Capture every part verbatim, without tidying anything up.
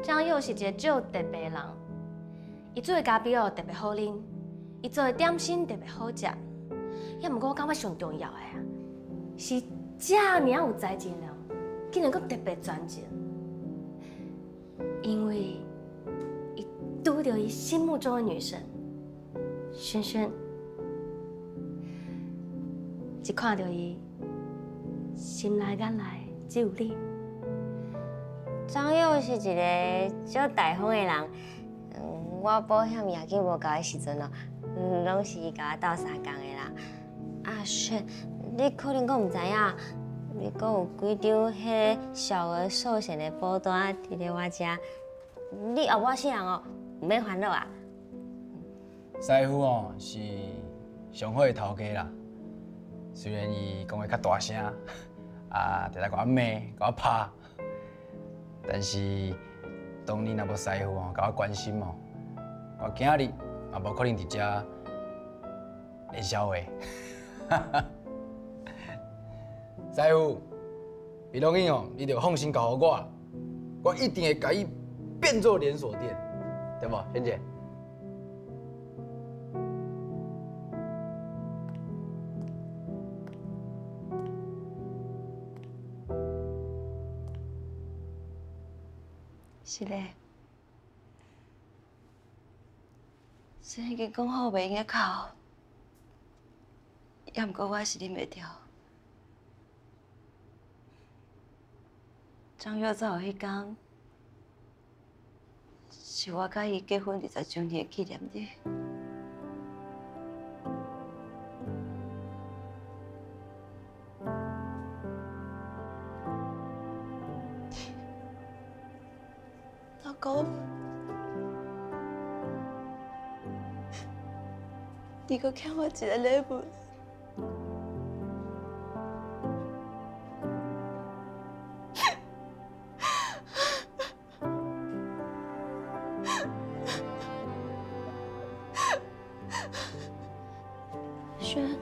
张佑是一个足特别的人，伊做的咖啡哦特别好啉，伊做的点心特别好食。也毋过我感觉上重要的啊，是遮尔有才情的，竟然阁特别专情，因为伊拄到伊心目中的女神，萱萱。一看到伊，心内眼内只有你。 张佑是一个足大方的人，嗯，我保险业绩无够的时阵哦，嗯，拢是伊甲我斗相共的啦。啊，萱，你可能阁唔知影，你阁有几张迄个小额寿险的保单伫咧我遮，你后尾世人哦，唔免烦恼啊。 师傅哦是上好的头家啦。 虽然伊讲话较大声，啊，常常甲我骂、甲我拍，但是当你若无师傅哦，甲我关心哦，我今日也无可能伫遮连消话。师傅，李龙英哦，你着放心交互我，我一定会甲伊变做连锁店，对无，萱姐？ 是嘞，虽然已经讲好袂用个哭，也毋过我还是忍袂住。张月走迄天，是我甲伊结婚二十周年的纪念日。老公，你阁欠我一个礼物。 萱，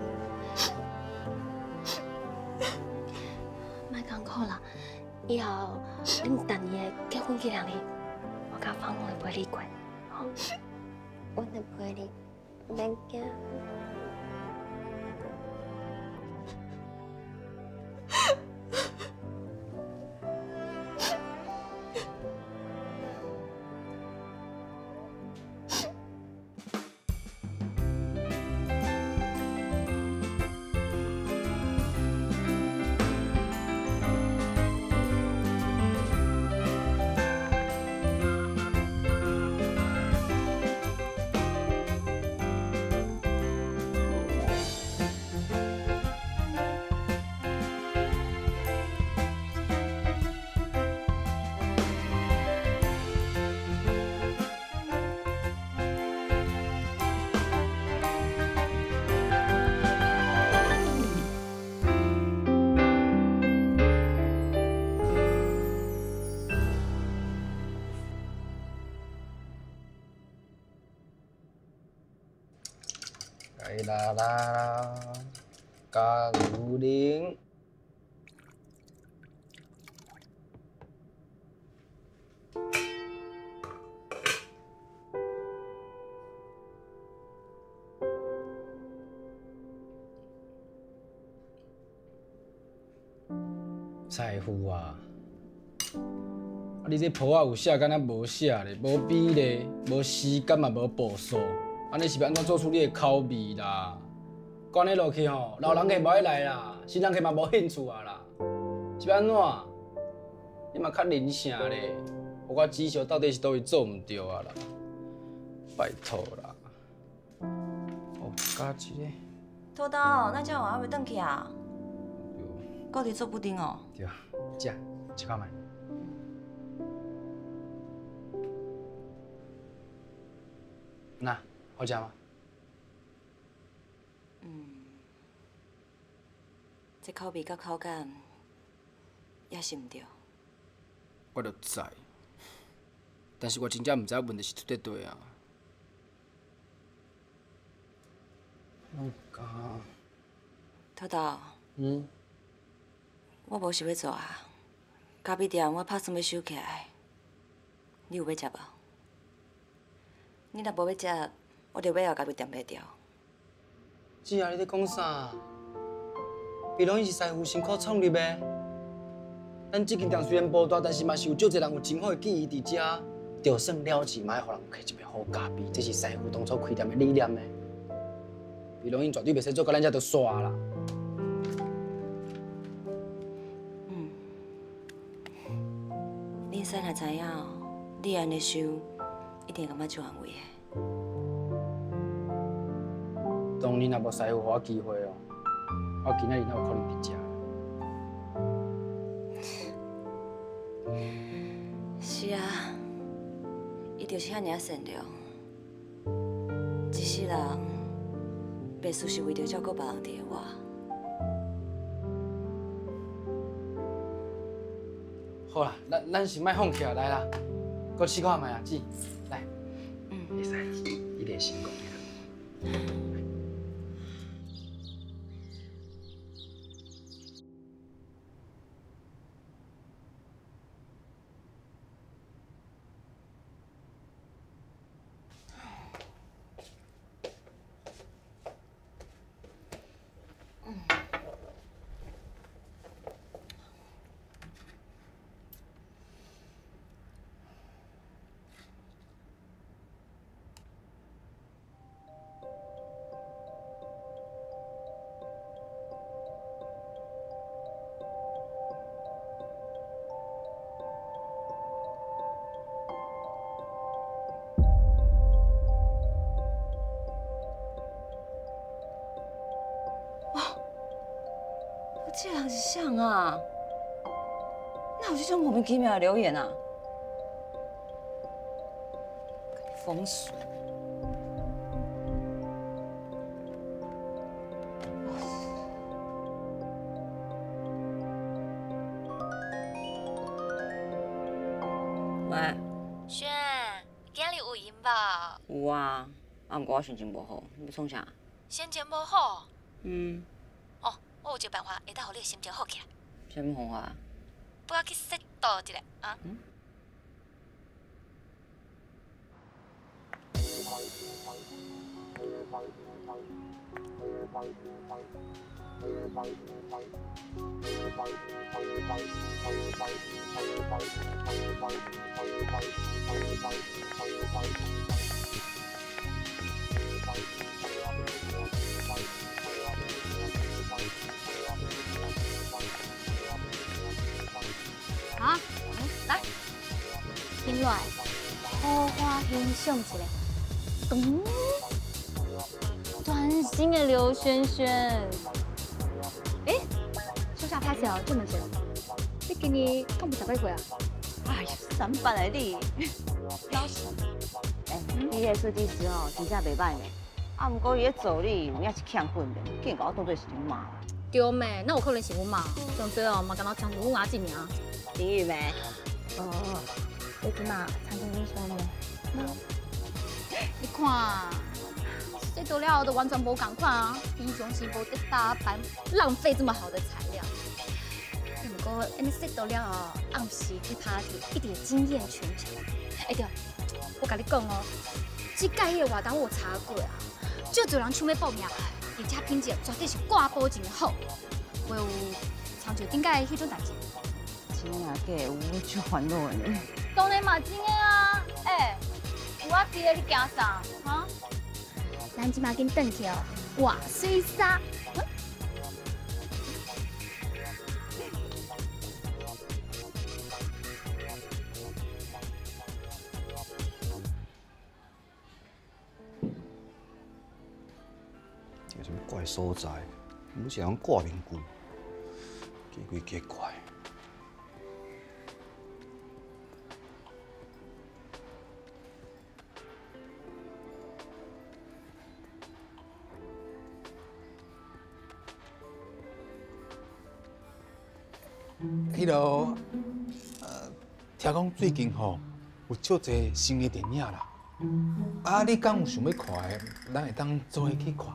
莫艰苦啦，以后恁逐年的结婚纪念日，我甲芳芳会陪你过，好？ 我会陪你，免惊。 啦啦啦，加牛奶。师傅啊，啊你这谱仔有写敢若无写咧，无比例，无时间嘛无步数。 安尼是要安怎做出你的口味啦？管你落去吼，老人客无爱来啦，新人客嘛无兴趣啊啦，是要安怎？你嘛较人性咧，互我知晓到底是倒位做毋对啊啦，拜托啦。哦，加一个。 土豆，那这样还袂转去啊？到底做布丁哦？ 对，食，吃看觅。那。 好食吗？ 嗯，这口味甲口感也是毋对。 我就知，但是我真正毋知问题是出在佗啊。我讲， 土豆。 嗯。 我无想要做啊，咖啡店我拍算要收起来。 你有要食无？你若无要食，我就尾后甲你点卖掉。 姐啊，你在讲啥？比拢伊是师傅辛苦创立的。咱这间店虽然无大，但是嘛是有足侪人有真好的记忆伫遮。就算了钱，嘛要互人开一杯好咖啡，这是师傅当初开店的理念呢。比拢因绝对袂使做到咱遮着煞啦。 嗯，恁婶若知影，你安尼想，一定感觉足安慰的。 当年若无师傅互我机会哦，我今仔日哪有可能伫遮？ 是啊，伊就是遐尔善良，一世人袂输是为着照顾别人伫我。 好啦，咱咱是莫放弃啊，来啦，搁试看觅啊，姐，来， 嗯， 会使，一定成功的。 这人是谁啊？哪有这种莫名其妙的留言啊？风水。喂。 轩，今日有闲吧？ 有啊，啊，不过我心情无好，你要创啥？ 心情无好。 嗯。 哦，我有一个办法，会当互你心情好起来。 啥物方法？ 不要去适度一下啊。 嗯。 啊，来，听落来，好花欣赏一下。咚，专心的刘轩轩。哎，手下拍摄这么久，你今年敢不十八岁啊？ 哎呀，三八的你， 老实。 哎，你迄设计师哦，真正袂歹呢。啊，不过伊咧助理有影是欠混的，竟然把我当作是阮妈。 对咩？那有可能是阮妈，上最后嘛，敢若长阮阿姐尔。 林玉梅。 哦，你即马参加英雄咩？你看，这做了后都完全无共款啊！英雄是无得打扮，浪费这么好的材料。不过，安尼说到了后，暗时去 party 一定惊艳全场。哎对，我甲你讲哦，这届迄个活动我有查过啊，足侪人抢要报名，而且品质绝对是挂保证的好。会有参照顶届迄种代志。 真啊假？有足烦恼的呢。 当然嘛，真的啊！哎、欸，有我记得你惊啥？哈？咱即马紧转去哦，哇，水沙。嗯这个什么怪所在？唔是人挂面具，奇怪奇怪。 迄落，呃，听讲最近吼有足侪新的电影啦。啊，你敢有想要看的，咱会当做伙去看。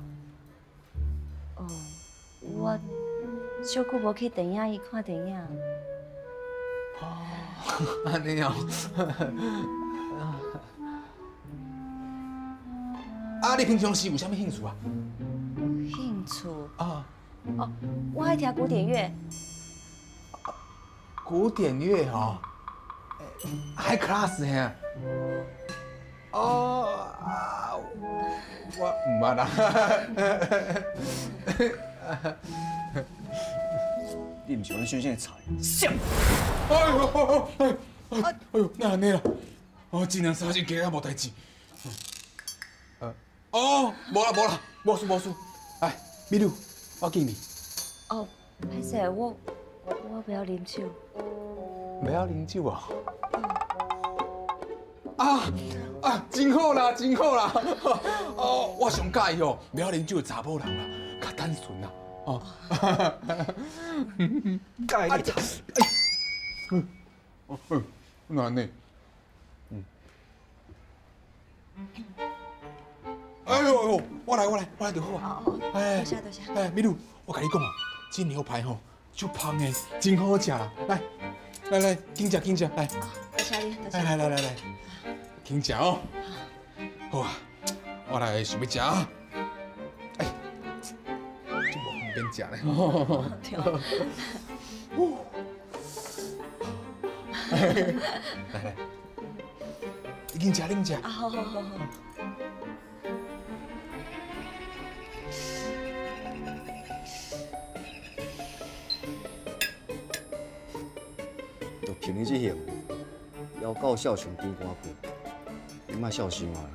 哦，我小久无去电影院看电影。 哦，安尼哦。啊，你平常时有啥物兴趣啊？ 兴趣？ 啊， 哦，我爱听古典乐。 古典乐吼，还 class 嘿。哦啊，我唔捌啦。 你唔是阮先生的菜，想。 哎呦哎哎哎呦，那安尼啦，我尽量三日家啊无代志。呃，哦，无啦无啦，无事无事。哎，美女，我敬你。 哦，歹势，我我我不要啉酒。 不要啉酒啊？啊啊，真好啦，真好啦！哦，我上介意哦，不要啉酒的查某人啦，较单纯啦。哦， 介意他。 嗯，哦，嗯，那安尼，嗯。哎呦哎呦，我来我来我来就好啊！哎， 多谢多谢。 哎，美女，我跟你讲哦，这牛排吼，足香的，真好食啦！来来来，紧食紧食，来。 多谢你，多谢。 来来来来来，紧食哦。好啊，我来想要食啊。哎，真无方便食咧。来来，你紧食，你紧食。 啊，好好好好。 就凭你这型，要到孝顺边关去，你莫孝心啊！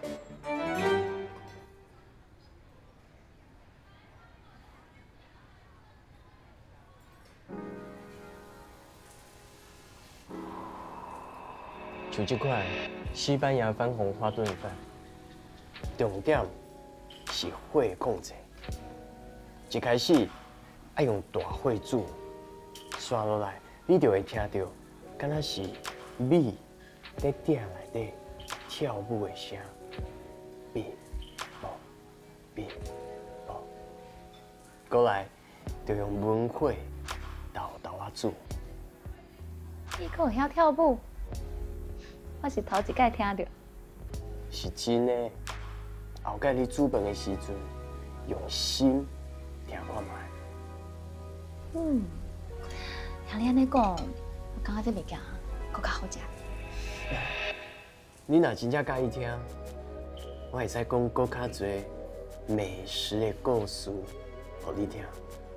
像这款西班牙番红花炖饭，重点是火控制。一开始爱用大火煮，刷落来你就会听到，敢若是米在鼎内底跳舞的声，比啵比啵。过来就用文火豆豆啊煮。 你阁会晓跳舞？我是头一摆听到。 是真的。后盖你煮饭的时阵，用心听看卖。 嗯，听你安尼讲，我感觉这物件搁较好食。 你若真正介意听，我会使讲搁较多美食的故事，互你听。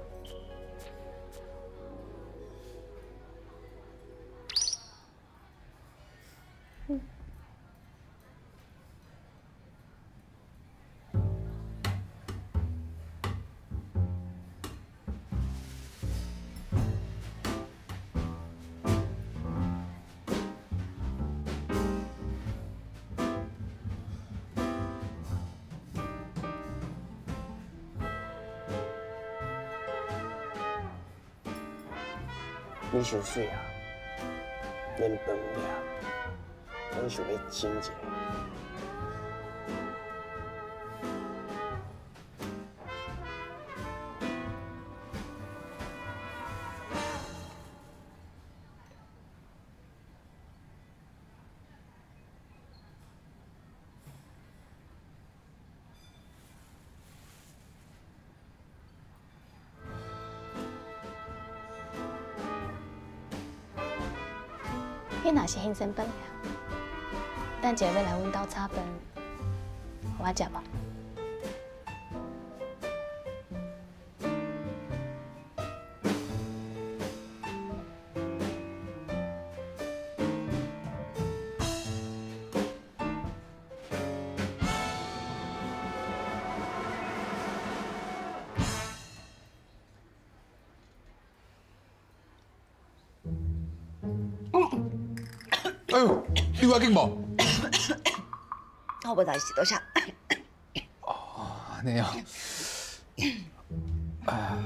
你伤水啊，连饭粒，拢想要亲一下。 你若是兴生本呀，等一下要来阮家炒饭，互我食无？ 哎呦，你要紧无？ 我无代志，多谢。 哦，安尼啊。啊，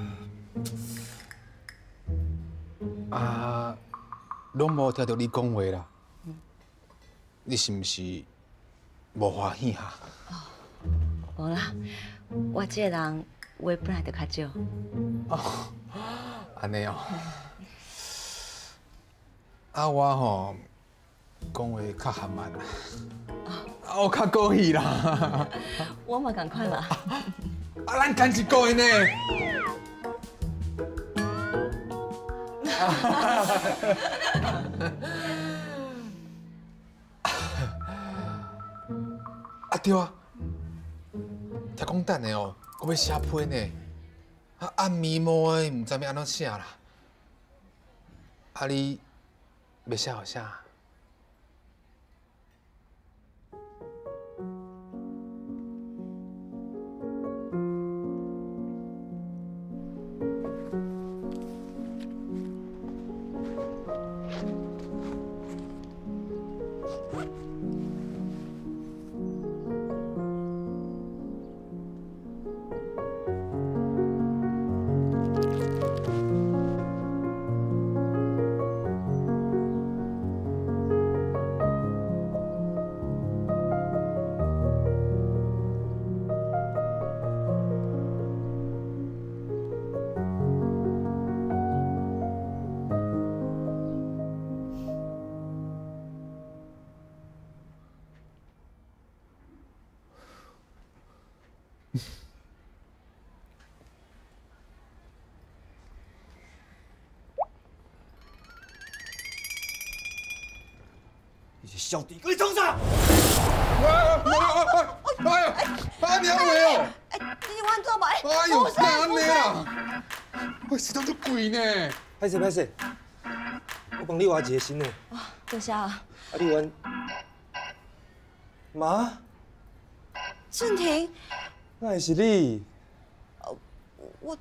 啊，拢无听到你讲话啦。你是毋是无欢喜哈？ 无啦，我这个人话本来就较少。 哦，安尼哦。 啊，我吼讲话较含慢啦，啊，我较故意啦。 我嘛赶快啦。 啊，咱干一个月呢。啊对啊，听讲等下哦，我要写批呢。啊，暗暝摸的，唔知要安怎写啦。啊，你要写好写？ 你是小弟，你冲啥？ 哎呀，哎呀，哎呀，啊你好喂哦！ 哎，你完做埋。 哎呦，哪安尼啦？喂，时装足贵呢。 歹势歹势，我帮你换一个新的。 啊，多谢啊。 啊，你换妈？ 俊廷， 那会是你？ 我。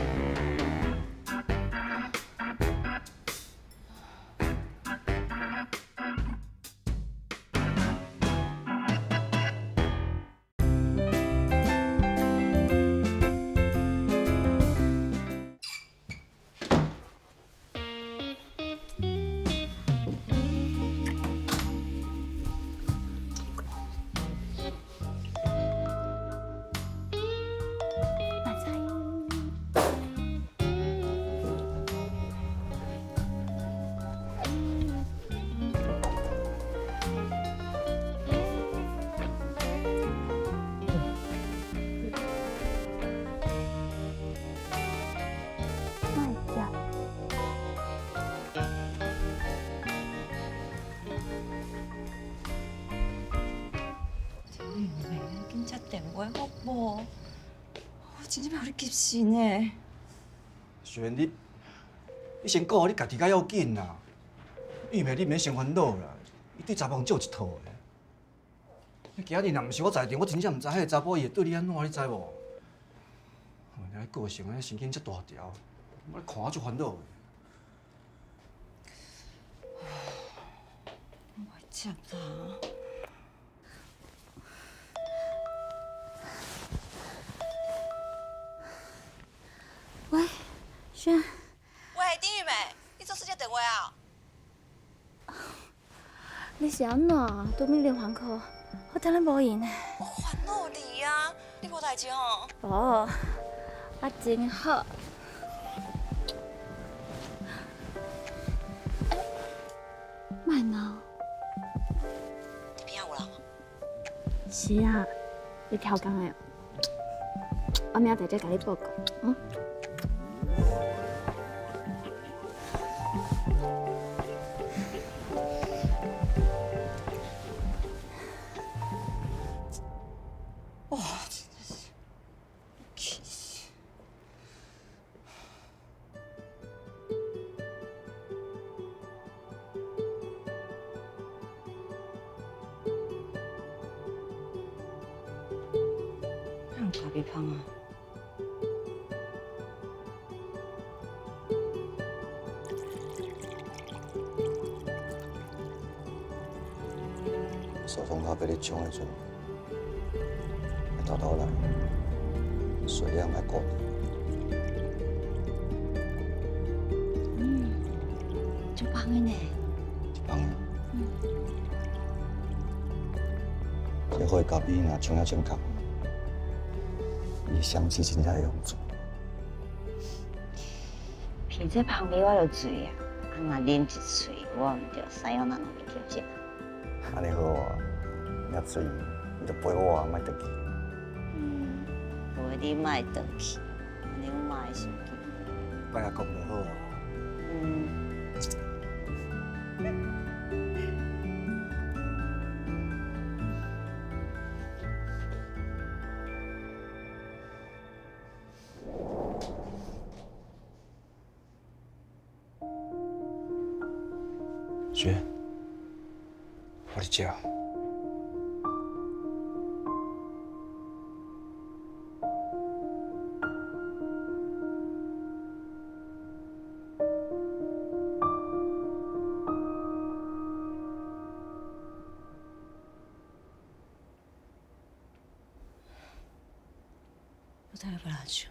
电话好无？我真正要互你急死呢。 璇，你你先顾好你家己较要紧啦。玉梅，你免先烦恼啦，伊对查某少一套的。你今日若毋是我在场，我真正毋知迄个查甫伊会对你安怎，你知无？哦，你个性安尼神经遮大条，我看我足烦恼的。 我会接啦。 喂，轩。 喂，丁玉梅，你做谁接电话啊？ 你是安怎？对面连环扣，我等你无闲呢。 我烦恼你啊，你无代志吼？ 无，我真好。莫闹。 你边仔有人？ 是啊，你超工的。我明仔再甲你报告，嗯。 哇，真的是气死！让咖啡胖啊！ 手从头被你抢的阵。偷偷来，水量来顾你。 嗯，就棒的呢。 棒的。嗯。这火咖啡若抢了正确，伊香气真正会用做。 闻这香味我就醉啊！ 啊，若啉一喙，我毋着使用哪能会调节。 安尼好啊，喝水你就陪我啊，莫回去。 嗯，陪你莫回去，安尼我嘛会生气。 摆下讲就好啊。 嗯。 雪，我伫遮。 我太不拉球。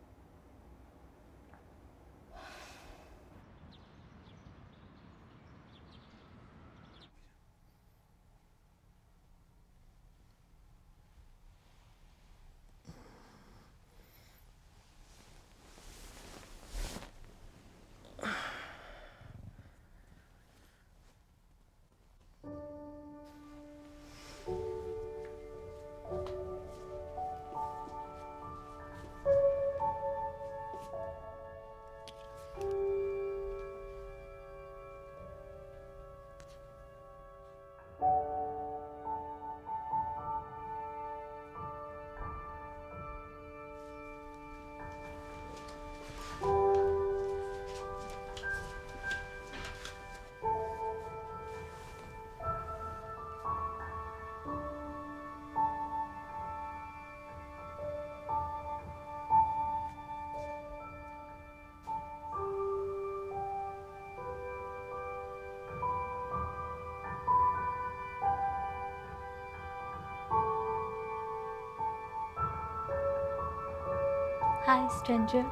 Hi, stranger.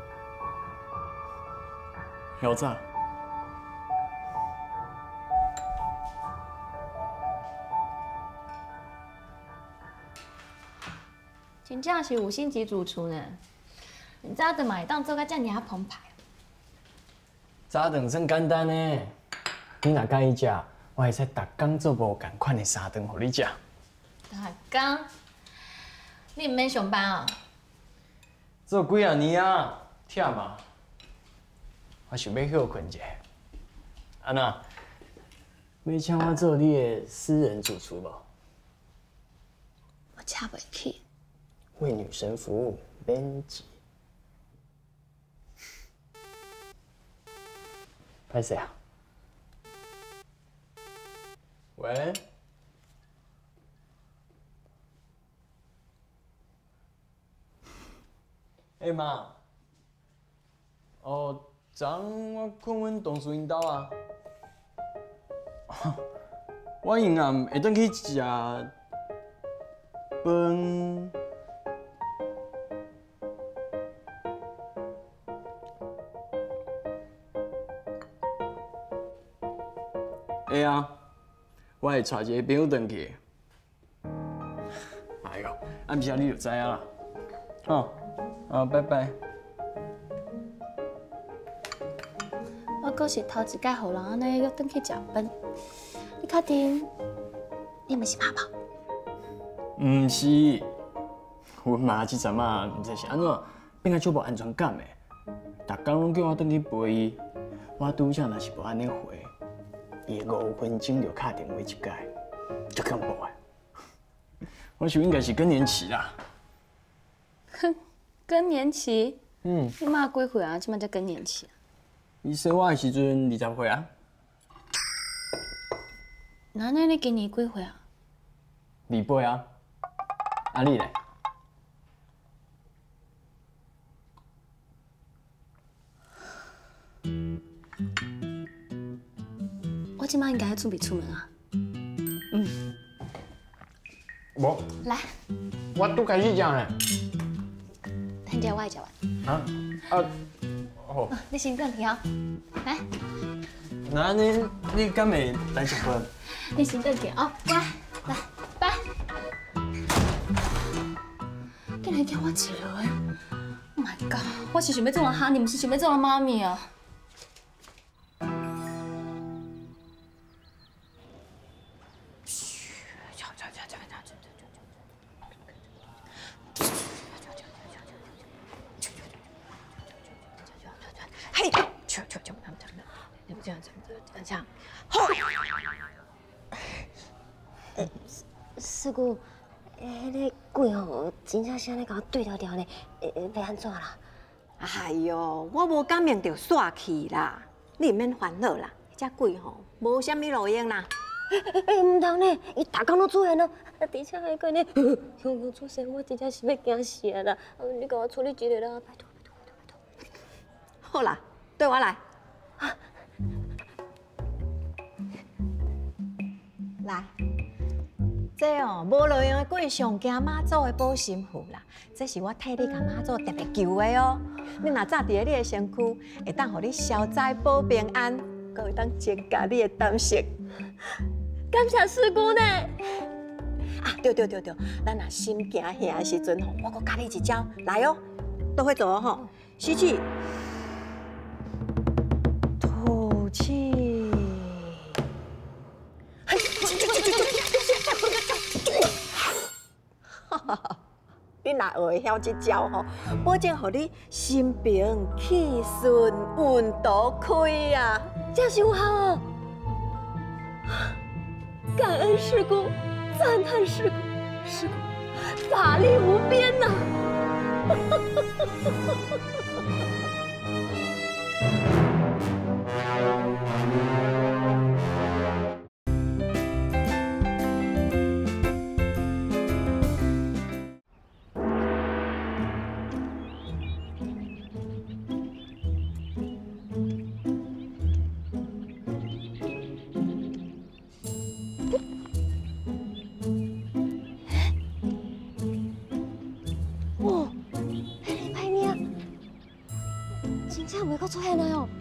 晓早。 真正是五星级主厨呢，你早顿嘛会当做甲遮尔啊澎湃。 早顿算简单呢，你若介意食，我会使逐工做无共款的三顿互你食。 逐工？你毋免上班啊？ 做几啊年啊，忝啊！我想要休困一下。安那，要请我做你的私人主厨无？ 我请袂起。 为女神服务，免急。歹势啊？喂？ 哎、欸、妈，哦，昨昏我困阮同事因兜啊，我因暗会转去食饭。会啊，我会带一个朋友转去。哎呦，暗时你就知影啦。 哦，好，拜拜。 我阁是头一摆，互人安尼约转去食饭。你确定？你毋是妈宝？ 毋是，阮妈即阵啊，毋知是安怎变甲足无安全感的，逐工拢叫我转去陪伊。我拄则若是无安尼回，伊会五分钟就敲电话一届，足恐怖的。我想应该是更年期啦。 哼，更年期？ 嗯， 你妈几岁啊？即摆才更年期？ 伊生我的时阵二十岁啊。 那安尼你今年几岁啊？ 二八啊。啊你咧？ 我即摆应该要准备出门啊。嗯。 无。 来。 我拄开始食呢。 等下我会食完。 啊啊哦！ 你先等听哦，来。 那你你敢会来食饭？ 你先等听哦，乖，来，拜。竟然叫我一落，Oh my god！我是想要做人哈，你毋是想要做人妈咪啊？ 就就就这样这样这样这样这样。 诶，师姑，迄个鬼吼，真正是安尼甲我对调调呢，会要安怎啦？ 哎哟，我无讲明就煞气啦，你唔免烦恼啦，只鬼吼无啥物路用啦。 诶，唔通呢，伊逐工拢出现咯，而且还个呢，雄雄出现，我真正是要惊死啦！你甲我处理一个啦，拜托拜托拜托拜托。 好啦，对我来。来。 这哦，无路用的鬼上惊妈祖的保身符啦，这是我替你甲妈祖特别求的哦。你若早伫咧你的身躯，会当互你消灾保平安，阁会当增加你的胆识。 感谢师姑呢。 啊，对对对对，咱若心惊吓的时阵吼，我阁教你一招，来哦，都会做哦吼，吸气，吐气。 你若会晓这招吼，保证互你心平气顺、运都开啊！ 这是有效哦！感恩师姑，赞叹师姑，师姑法力无边呐！袂阁出现了哟！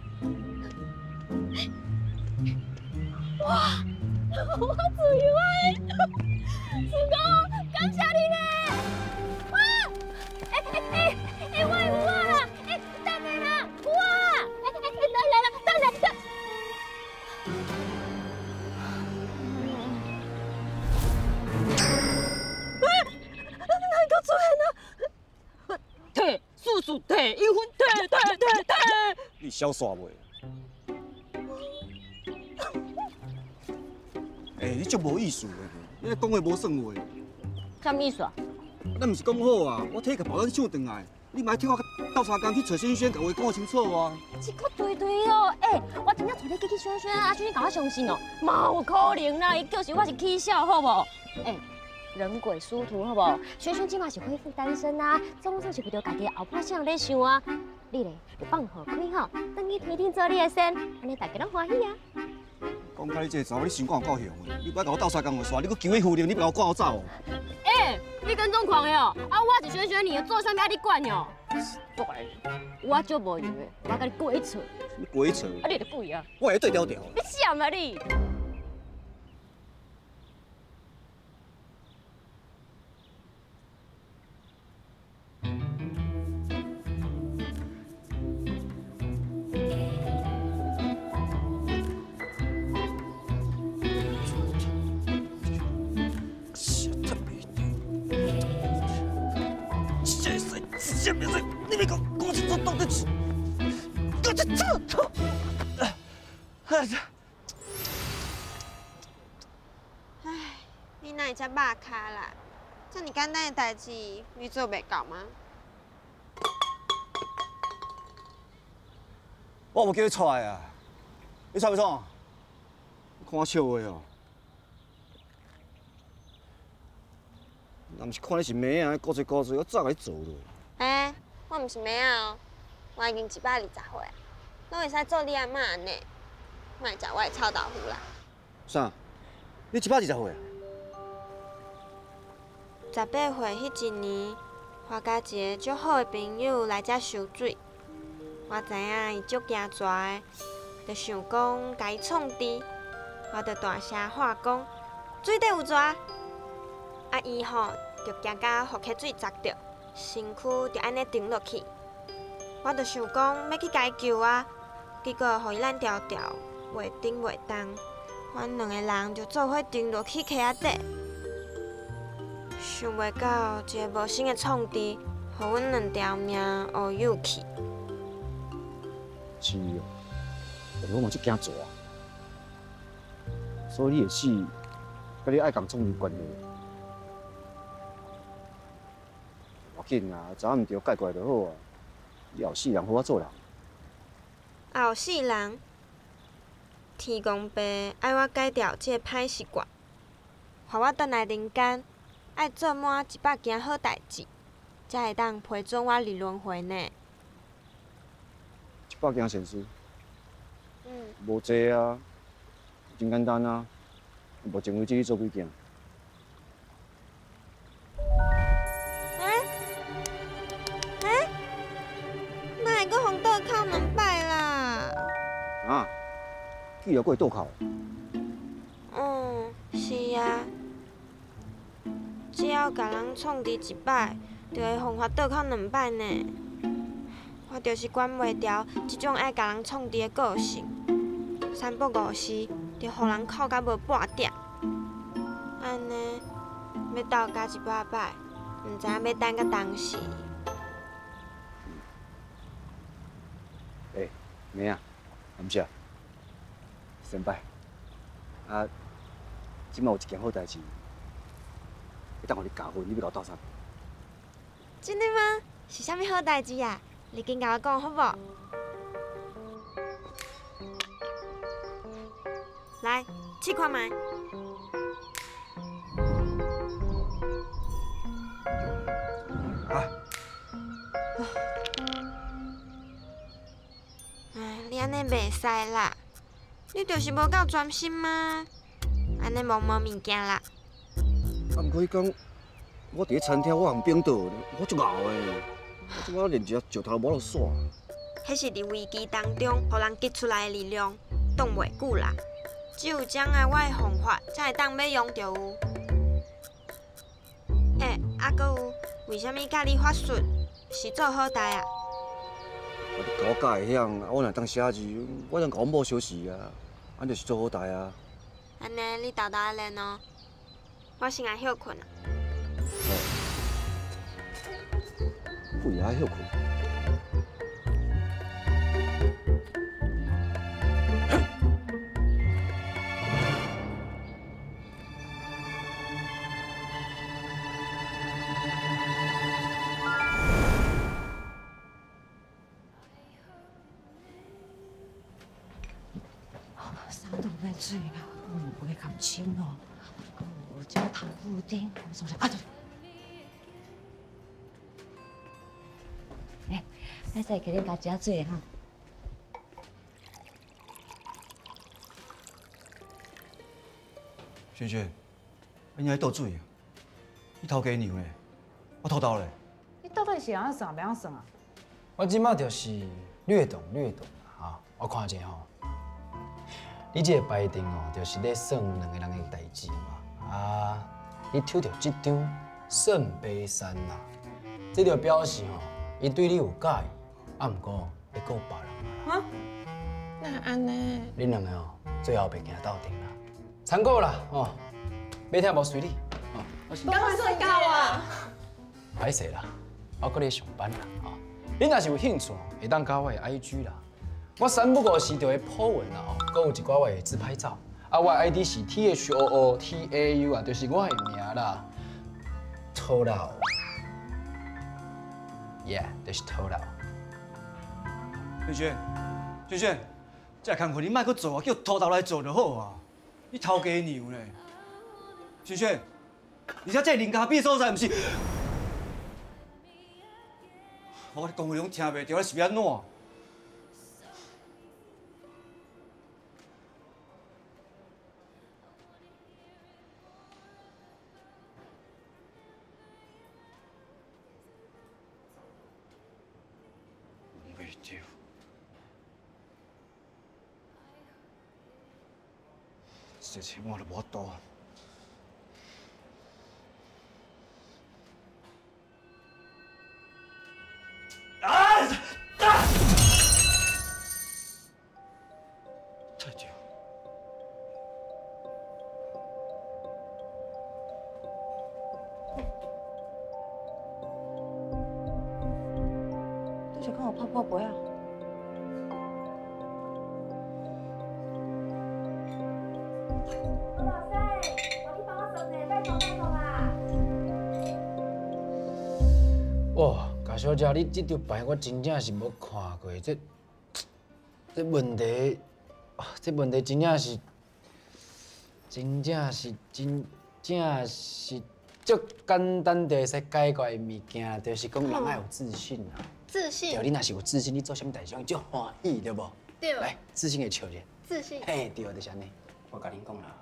哇，我自由哎！师公，感谢你呢！哇，哎哎哎哎，我有啊啦！哎，等下啦，有啊！哎哎哎，来来来，等来等。哎，哪个出现啊？退，叔叔退，一分退退退退。 你小煞袂？哎、欸，你足无意思的，你讲话无算话。 啥意思啊？ 咱毋是讲好啊，我替个保安抢回来，你莫替我斗相共去找轩轩，甲话讲清楚啊。 这个对对哦，哎、欸，我真正找你去去轩轩，啊，轩轩甲我相信哦，嘛有可能啦，伊叫是我是起笑，好无？哎、欸。 人鬼殊途，好不？轩轩今嘛是恢复单身啊，总算是为着家己后半生在想啊。你咧，就放好开吼，等伊天天做你的身，安尼大家拢欢喜啊。 讲到你这个查某，你想讲有够凶的，你不要甲我斗相共的煞，你搁求伊夫人，你不甲我赶我走。 哎、欸，你跟踪狂的哦！啊，我是轩轩，你做啥物要你管哟？怪，我足无用的，我甲你鬼扯。 你鬼扯？ 啊，你就鬼啊！ 我会对调调。 你想啊你！ 下面在你别搞搞清楚到底是，搞清楚。哎， 唉，你哪会遮肉卡啦？这么简单的代志，你做袂到吗？ 我无叫你出来啊！你出要创？看我笑话哦！若毋是看你是妹啊，顾嘴顾嘴，我早甲你做了。 哎、欸，我毋是妹仔哦，我已经一百二十岁，我会使做你阿嬷安尼，莫食我的臭豆腐啦。 啥？你一百二十岁啊？ 十八岁迄一年，我甲一个足好的朋友来遮收水，我知影伊足惊蛇的，就想讲甲伊创治，我就大声喊讲水底有蛇，啊伊吼就惊甲呼吸水砸着。 身躯就安尼沉落去，我就想讲要去解救啊，结果互伊烂条条，袂顶袂动，阮两个人就做伙沉落去溪仔底。想袂到一个无心的创治，互阮两条命乌有去。 是哦，但我嘛足惊蛇，所以你的死，甲你爱共创有关系。要紧啊，查唔着解决就好啊。你后世人好我做人。 后世人，天公伯爱我改掉这个歹习惯，互我转来人间，爱做满一百件好代志，才会当批准我离轮回呢。 一百件善事， 嗯， 无济啊，真简单啊。目前为止你做几件？ 哎哎，哪会阁互倒扣两摆啦？ 啊，记得过倒扣。 嗯，是啊。只要甲人创治一摆，就会互我倒扣两摆呢。我就是管袂牢即种爱甲人创治的个性，三不五时就互人扣甲无半点。安尼要斗加一百摆，毋知影要等到当时。 诶，妹啊，感谢，先拜。啊，即摆有一件好代志，会当互你教训，你要甲我斗相？ 真的吗？是啥物好代志啊？你紧甲我讲好无？来，试看卖。 啊！ 哎，你安尼袂使啦！你就是无够专心吗？安尼摸摸物件啦。 啊，毋过迄天我伫咧餐厅，我含冰倒，我足熬的。我即摆连一只石头无落煞。 迄是伫危机当中，互人激出来的力量，挡袂久啦。只有这样的我的方法，才会当要用着有。诶，啊，搁有，为虾米甲你法术是做好代啊？ 啊，你甲我教会晓，啊，我若当写字，我当甲阮某相识啊，安就是做好代啊。 安尼你豆豆练哦，我先来休困啊。 不也爱休困？ 三度要水啦，我唔会咁深咯。我这头骨顶，我总是啊对。哎，歹势给你加加水哈。 萱萱，你爱倒水啊？你头家娘嘞，我偷偷嘞。 你到底是安怎算，袂晓算啊？ 我即马就是略懂略懂啦，哈！我看者吼，你这个排定哦，就是咧算两个人的代志嘛。啊，你抽到这张圣杯三啦，这就表示吼，伊对你有介意，啊，毋过会够别人啊。 啊？那安尼？ 恁两个哦，最后袂行斗阵啦。参考啦，哦，要听无随你。哦，我是。 赶快睡觉啊！ 歹势啦，我搁咧上班啦，哦。恁若是有兴趣，会当加我的 I G 啦。我三不五时就会 po 文啦，哦，搁有一寡我的自拍照。啊，我的 I D 是 T H O O T A U 啊，就是我的名啦。偷老 ，Yeah， 就是偷老。 萱萱，萱萱，这工课你莫搁做啊，叫偷头来做就好啊。你头家娘嘞，萱萱，而且这人家比所在，毋是。我讲话拢听袂着，你是要安怎？袂着，事情我都无多。啊！啊！太久。 都是跟我泡泡不要。 哇，高小姐，你这张牌我真正是无看过，这这问题，啊，这问题真正是，真正是真正是足简单就会使解决的物件，就是讲人要有自信啊。 自信。 对，你若是有自信，你做啥物代志，足欢喜，对无？ 对。 来，自信的笑者。 自信。 嘿，对，就是安尼。我甲恁讲啦。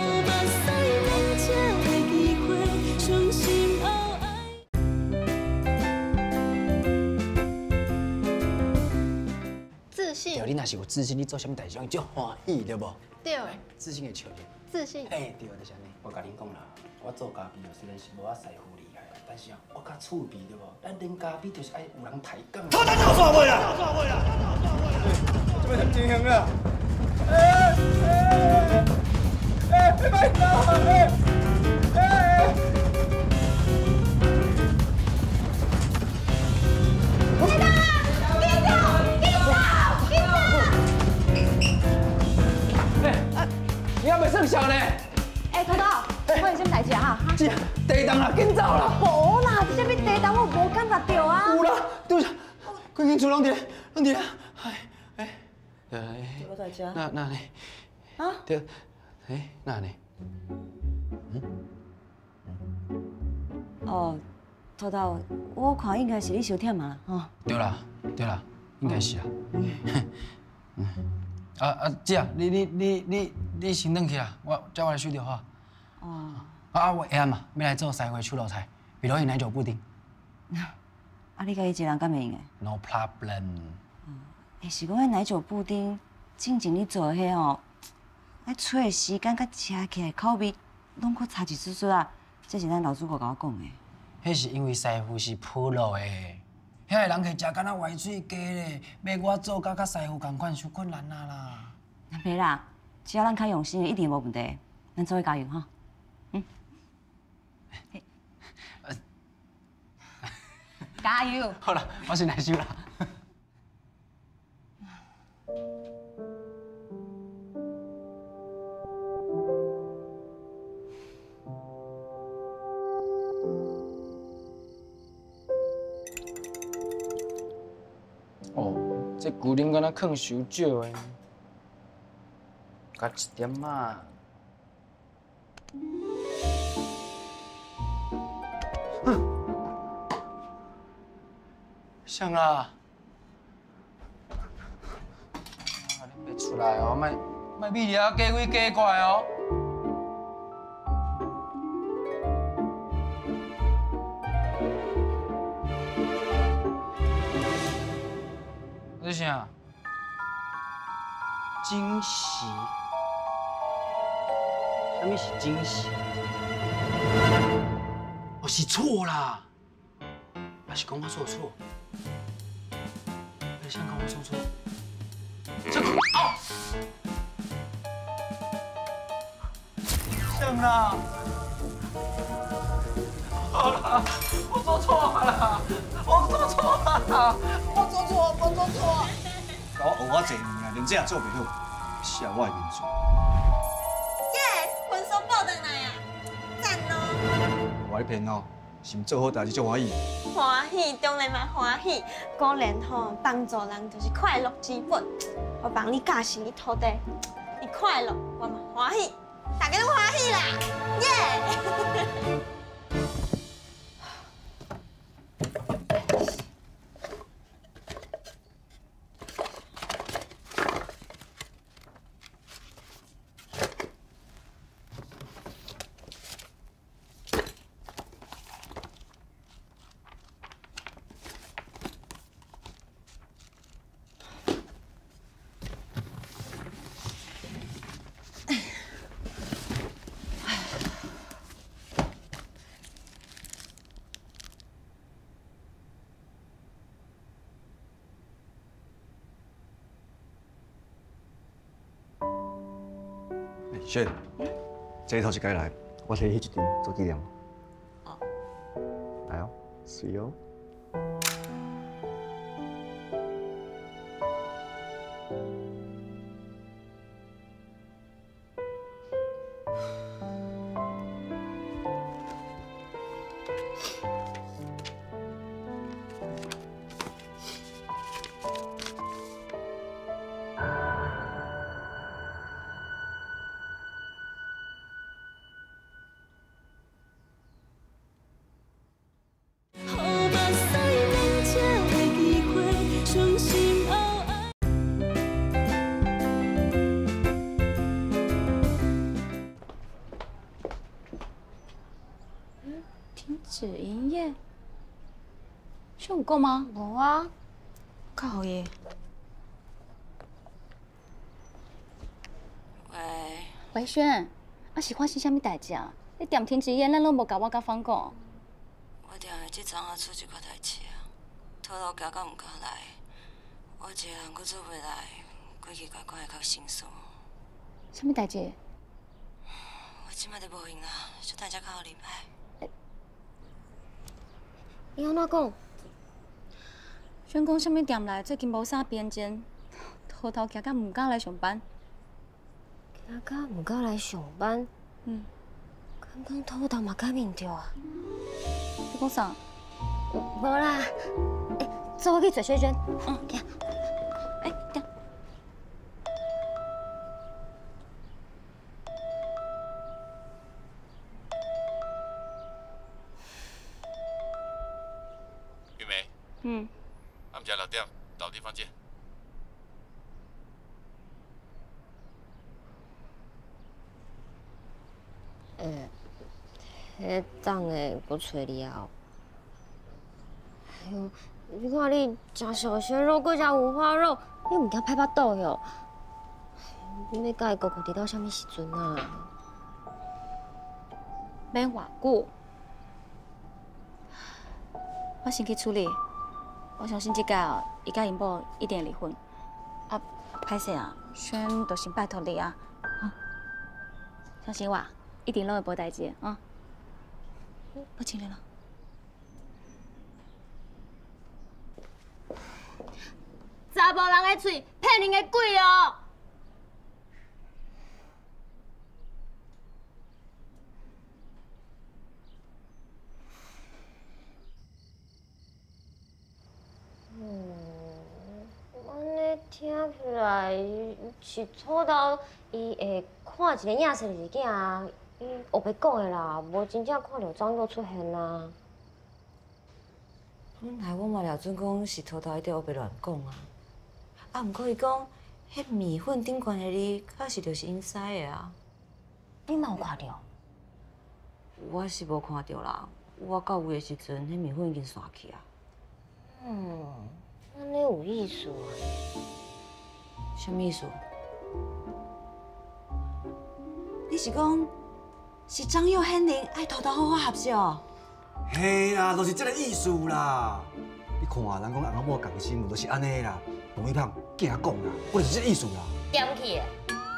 自信。 对，你若是有自信，你做啥物代志，足欢喜，对无？ 对。 自信的笑者。 自信。 嘿，对，就是安尼。我甲恁讲啦，我做咖啡哦，虽然是无啊师傅厉害，但是啊，我较趣味，对无？咱啉咖啡就是爱有人抬杠。他咱有错位啦！有错位啦！这边很平衡啊！哎哎哎！别别走！哎哎！别打！别打！别打！别打！哎，你还袂算小呢？ 哎，头头，我有啥代志啊？ 是啊，地动啦，紧走啦！ 无啦，这边地动我无感觉到啊。 有啦，对啦，规间厝拢伫，拢伫啦。哎哎，哎， 我在遮。 那那呢？ 啊？ 对，哎，那呢？嗯？ 哦，头头，我看应该是你伤忝啊，吼。 对啦，对啦，应该是啊。嗯。啊啊，姐，你你你你你先回去啦，我叫我来收电话。 哦。 啊，我下暗嘛，要来做西回手路菜，比如伊奶酒布丁。 啊，你甲伊一个人敢会用诶 ？No problem。 诶，是讲迄奶酒布丁，进前你做迄吼，爱吹诶时间甲吃起来口味，拢搁差一丝丝啊。这是咱老主顾甲我讲诶。 迄是因为师傅是普落诶，遐个人客食敢若歪水鸡咧，要我做甲甲师傅共款，伤困难啊啦。 袂啦，只要咱较用心，一定无问题。咱做伙加油哈。嗯。 加油！ 好啦，我先来收啦。哦，这牛奶敢若放伤少诶，加一点仔。谁啦？啊，你别出来哦，莫莫米了假鬼假怪哦。这啥？惊喜？什么是惊喜？哦，是错啦，还是讲我做错？你想讲我做错？这个啊！像啦！好了，我做错了，我做错了，我做错，我做错。 甲我学我济年啊，连这也做袂好，死我的面子。 耶，分数报回来啊，赞哦！ 我咧骗哦，是毋做好代志足欢喜。 欢喜当然嘛欢喜，果然吼，帮助人就是快乐之本。我帮你教训你徒弟，你快乐，我嘛欢喜，大家都欢喜啦，耶！ 轩，这头一该来，我摕迄一张做纪念。 哦。 来哦，水哦。 轩有讲吗？ 无啊。 较好耶。 喂。 喂，轩，啊是发生啥物代志啊？你店停一夜，咱拢无甲我甲芳讲。 我定下即阵啊出一寡代志啊，拖到家到毋敢来，我一个人阁做袂来，规奇怪怪的较心酸。 啥物代志？ 我即摆就无闲啊，小等才较好入来。 你安怎讲？ 轩讲啥物店内最近无啥变迁，偷偷行到毋敢来上班。 行到毋敢来上班？ 嗯。 刚刚偷偷嘛改面着啊？ 你讲啥？ 无啦。哎，走，我去找轩轩。嗯，行。 哎，等。 玉梅。 嗯。 暗时六点到地方见。 诶，迄档的搁找你后，哎呦，你看你食小鲜肉，搁食五花肉，你毋惊歹腹肚哟？你要甲伊顾顾伫到啥物时阵啊？ 免偌久，我先去处理。我相信这届哦，伊甲因某一定会离婚。啊，歹势啊，轩就先拜托你啊，啊，相信我，一定拢会无代志的啊。不请你了。 查某人的嘴，骗人的鬼哦！ 听起来是初头伊会看一个亚瑟的日囝，伊后白讲的啦，无真正看到张佑出现啊。 本来我嘛了准讲是偷偷一直后白乱讲啊，啊，毋过伊讲迄米粉顶悬的你，确实就是因使的啊。 你嘛有看到？ 我是无看到啦，我到位的时阵，迄米粉已经散去啊。 嗯，安尼有意思啊。 什么意思？你是讲是张佑显灵爱偷偷好好合作？ 嘿啦，就是这个意思啦。你看啊，人讲翁仔某共心，就是安尼啦。彭一胖惊讲啦，我就是这个意思啦。 点去的。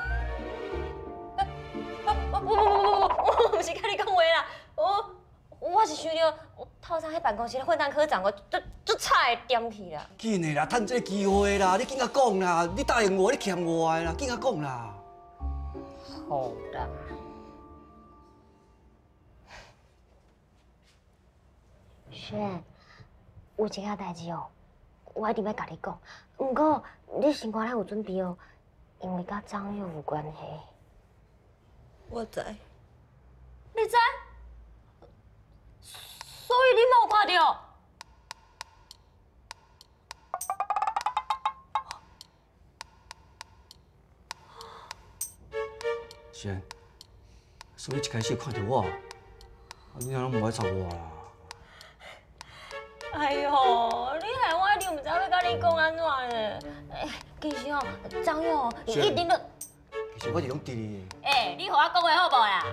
不不不不不，我毋是甲你讲话啦，我我是想着透早喺办公室咧混蛋科长，我足足菜点去啦。 紧的啦，趁这个机会啦，你紧甲讲啦，你答应我，你欠我的啦，紧甲讲啦。 好啦。轩，有一件代志哦，我一定要甲你讲。不过你心肝内有准备哦，因为甲张佑有关系。 我知。 你知？所以你冇看到？ 轩，所以一开始看到我，啊，你哪拢无爱找我啦？ 哎呦，你害我一定唔知要甲你讲安怎咧。哎，其实哦，张佑伊一定都…… 其实我是拢伫你。 哎，你互我讲话好无啦？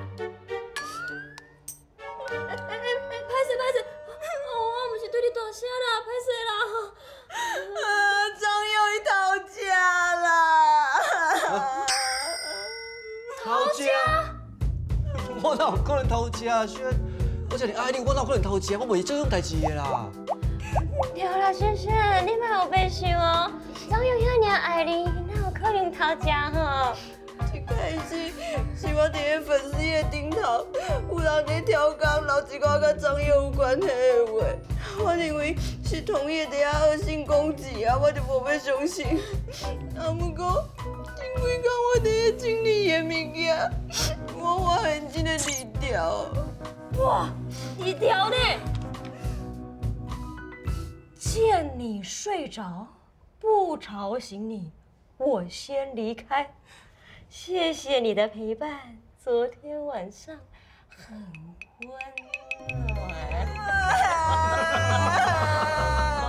哎哎哎，歹势歹势，哦，我毋是对你大声啦，歹势啦。 啊，张佑伊逃家啦！ 逃家？我哪有可能逃家？轩，我遮尔爱你，我哪有可能逃家？我袂做这种代志的啦。 对啦，轩轩，你莫有白想哦。张佑遐尔爱你，哪有可能逃家吼？ 一开始是我伫咧粉丝页顶头，有人伫挑工留一寡甲张佑有关系的话，我认为是同业伫遐恶性攻击啊，我就无要相信。啊，不过因为讲我伫咧整理的物件，我发现真个字条。 哇，字条呢？见你睡着，不吵醒你，我先离开。谢谢你的陪伴，昨天晚上很温暖。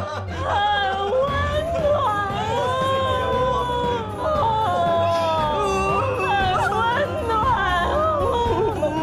很温暖很温暖。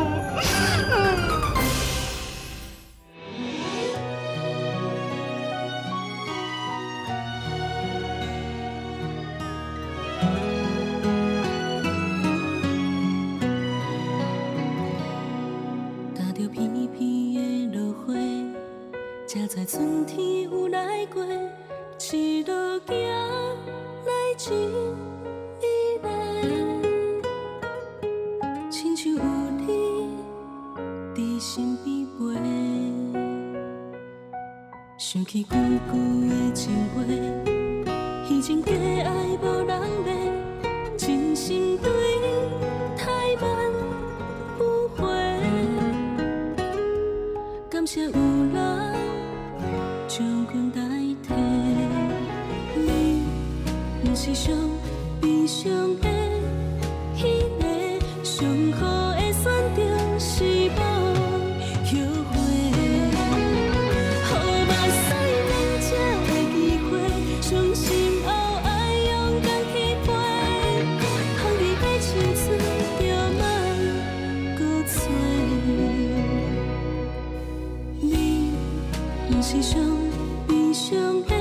踏着片片的落花，才知春天有来过，一路行来真美丽，亲像有你伫身边陪，想起久久的情话，以前假爱无人骂，真心对太慢不回。感谢有人将阮代替，你不是上悲伤的迄个，上好的选择是无后悔。予目屎免才会机会，伤心后爱勇敢去飞，放你的青春就莫搁找。你不是上悲伤的。